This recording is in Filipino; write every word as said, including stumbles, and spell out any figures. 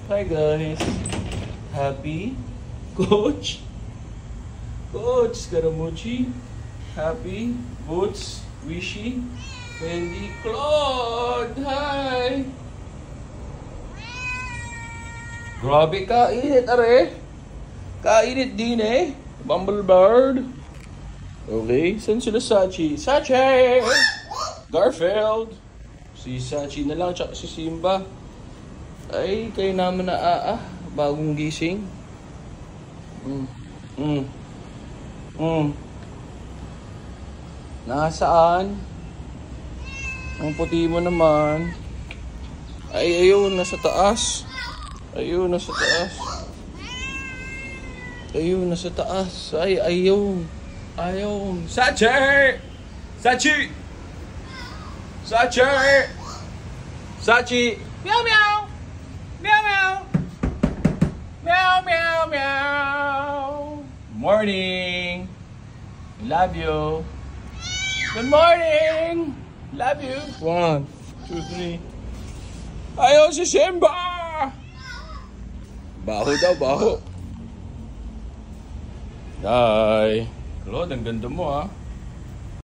Hi guys. Happy? Coach? Coach Scaramucci? Happy? Boots? Wishy? Wendy? Claude! Hi! Grabe kainit are. Kainit din eh. Bumblebird. Okay, saan sila Sachi? Sachi! Garfield! Si Sachi na lang, tsaka si Simba. Ay, kayo naman na ah, ah bagong gising. Mm. Mm. Mm. Nasaan? Ang puti mo naman. Ay, ayun, nasa taas. Ayun, nasa taas. Ayun, nasa taas. Ay, ayun. Ayun. Sachi! Sachi! Sachi! Sachi! Meow, meow! Meow, meow! Meow, meow, meow! Morning! Love you! Good morning! Love you! One, two, three. Ayaw si Simba! Baho daw, baho. Hi! Claude, ang ganda mo ah.